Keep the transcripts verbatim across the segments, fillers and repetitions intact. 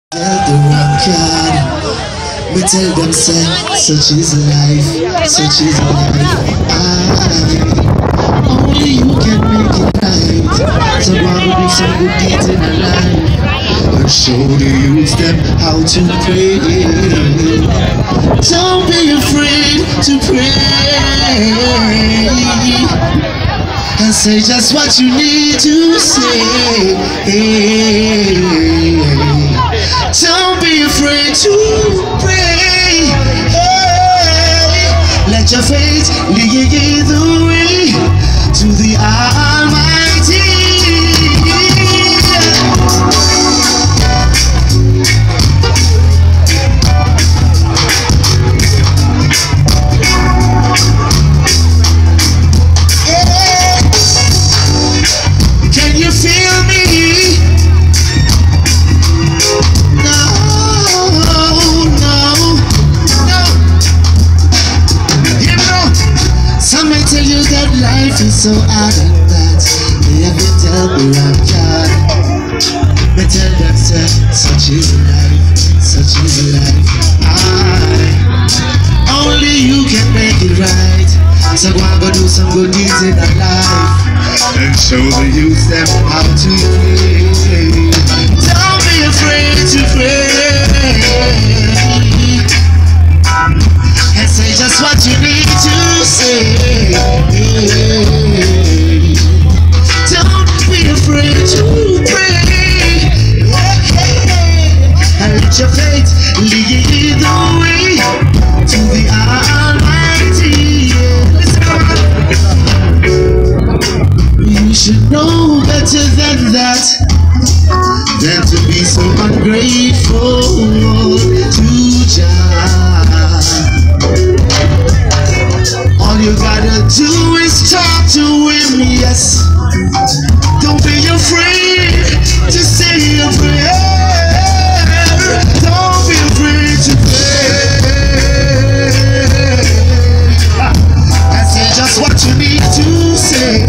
Tell the rock God, me tell them say, such is life, such is life. I, only you can make it right. So I will do some good deeds in a life and show the youth them how to pray. Don't be afraid to pray and say just what you need to say. Don't be afraid to pray. Hey, let your faith lead the way to the Almighty. Yeah. Can you feel me? Tell you that life is so hard and that they have to tell me I'm God. But tell them say, such is life, such is life. I, only you can make it right. So go and go do some good deeds in our life and show the youth them how to pray. Don't be afraid to pray and say just what you need to say. Don't be afraid to pray and let your faith lead the way to the Almighty. You should know better than that, than to be so ungrateful to Jah. All you gotta do is talk to him, yes. Don't be afraid to say a prayer. Don't be afraid to pray and say just what you need to say.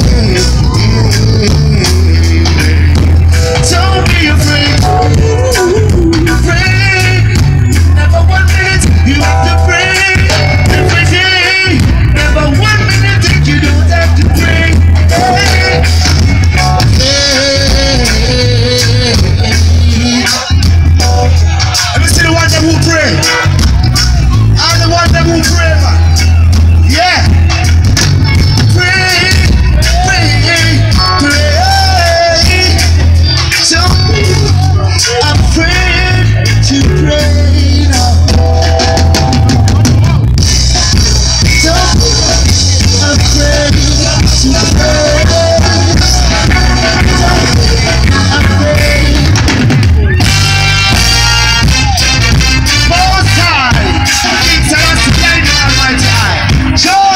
Don't be afraid to pray. Never one minute you have to pray. Every day, never one minute think you don't have to pray. Hey, hey, hey. Let me see the one that will pray. I'm the one that will pray, man. Yeah. Pray, pray, pray. Don't be afraid to pray now. Don't be afraid to pray. Don't be afraid. Most high, it's us to play the Almighty Eye. Show.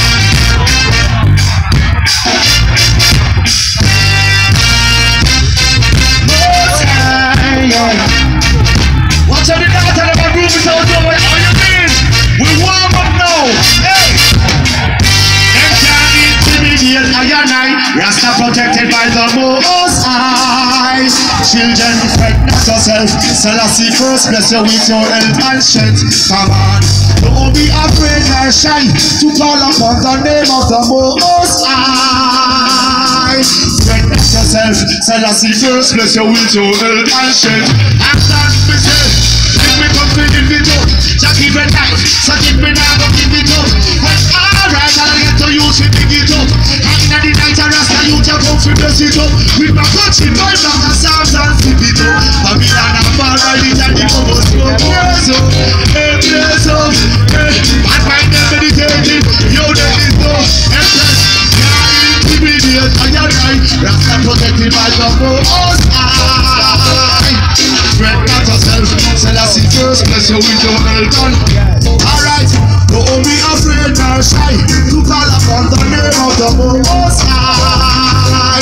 Most high, yeah. Watch out the dance and the room is out over. All you mean? We warm up now. Hey. Them can't intimidate I and I. Rasta protected by the Most High. Children, fight not yourself. Selassie first, bless you with your health and strength. Come on, don't be afraid nor shy to call upon the name of the Most High. Fight not yourself. Selassie first, bless you with your health and strength. And that me say, if me come to give it up, just give it life. So give me now, go give it up. Well, alright, I'll get to you to pick it up. And in the night, I rest you to come to bless it up. With my country, my back and sounds and flip it up. Babylon and Bar, I need to give up. Praise up, hey, praise up, hey. And my name meditating, yo, there is no excess. Can't intimidate, I am right. Rasta protected by the Most High. Fret not yourself, Selassie first, bless you with your health on. Alright, don't be afraid nor shy to call upon the name of the Most High.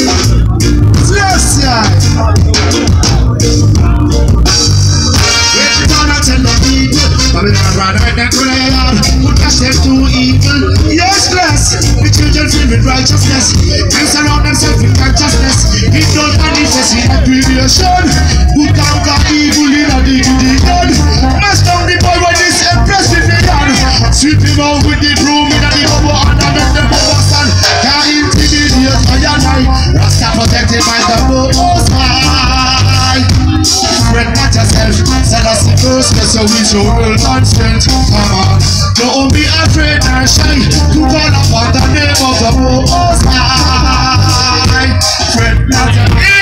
Yes, yeah. When you gonna tell the people, Babylon rather than crayon, put cash them to evil. Yes, bless the children filled with righteousness. They surround themselves with righteousness. It don't manifest in a creation. Who conquer evil So we show real man strength. Come on, don't be afraid nor shy to call upon the name of the Most High. Fret not.